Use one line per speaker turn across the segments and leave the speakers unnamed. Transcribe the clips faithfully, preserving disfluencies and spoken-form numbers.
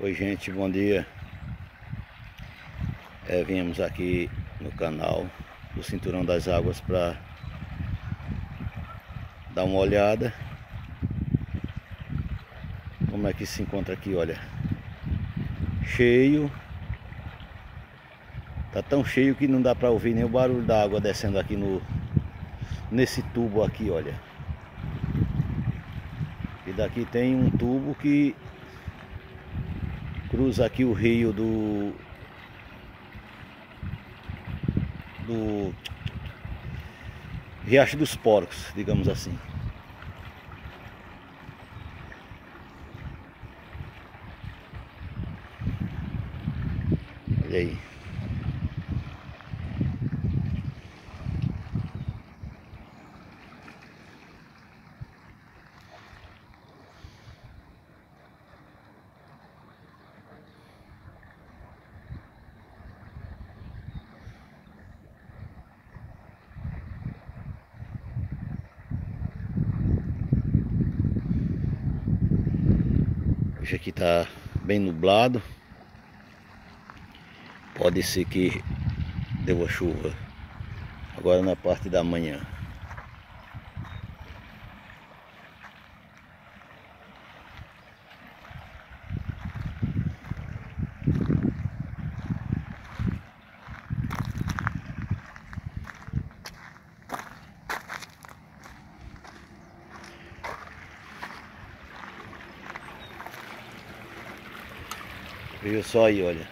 Oi gente, bom dia. É, viemos aqui no canal do Cinturão das Águas para dar uma olhada como é que se encontra aqui. Olha, cheio, tá tão cheio que não dá para ouvir nem o barulho da água descendo aqui no nesse tubo aqui. Olha, e daqui tem um tubo que cruza aqui o rio do do Riacho dos Porcos, digamos assim. Olha aí. Hoje aqui tá bem nublado. Pode ser que deu a chuva agora na parte da manhã. Veja só aí, olha.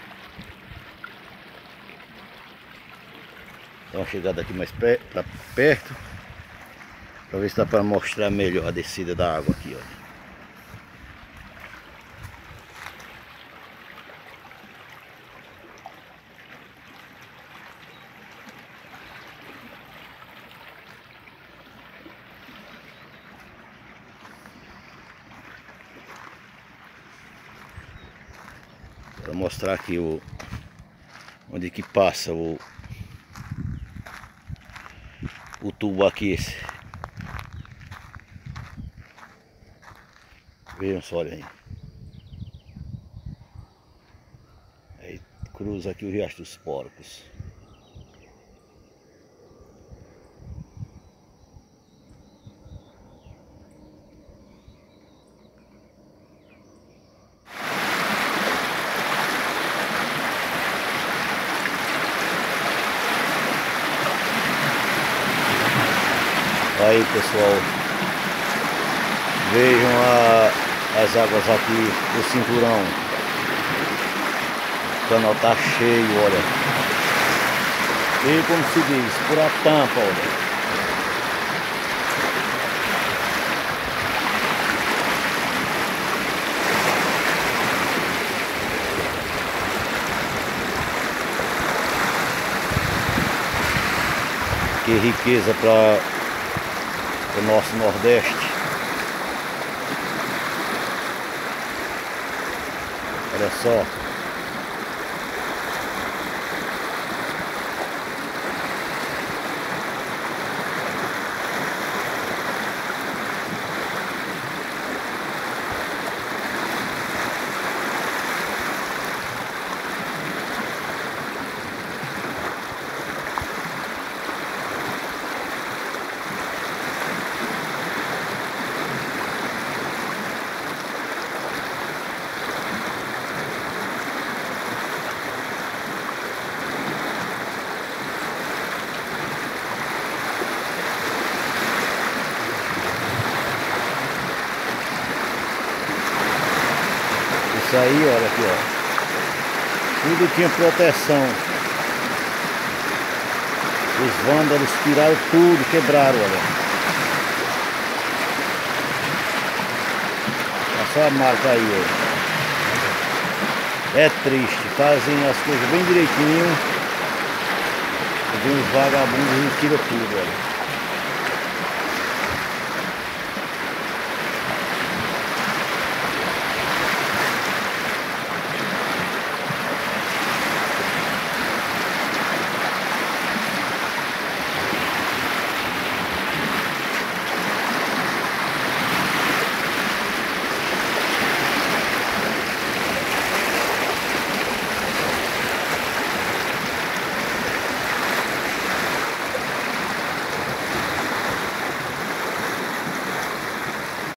Dá uma chegada aqui mais pra perto, para ver se dá para mostrar melhor a descida da água aqui, olha. Para mostrar aqui o onde que passa o o tubo aqui, esse. Vejam só, olha aí. Aí cruza aqui o Riacho dos Porcos. Aí pessoal, vejam a, as águas aqui do cinturão. O canal tá cheio, olha. E como se diz, por a tampa, olha. Que riqueza para o nosso Nordeste. Olha só. Isso aí, olha aqui, ó. Tudo tinha proteção. Os vândalos tiraram tudo, quebraram, olha. Olha só a marca aí, ó. É triste, fazem as coisas bem direitinho. E vem os vagabundos e tiram tudo, olha.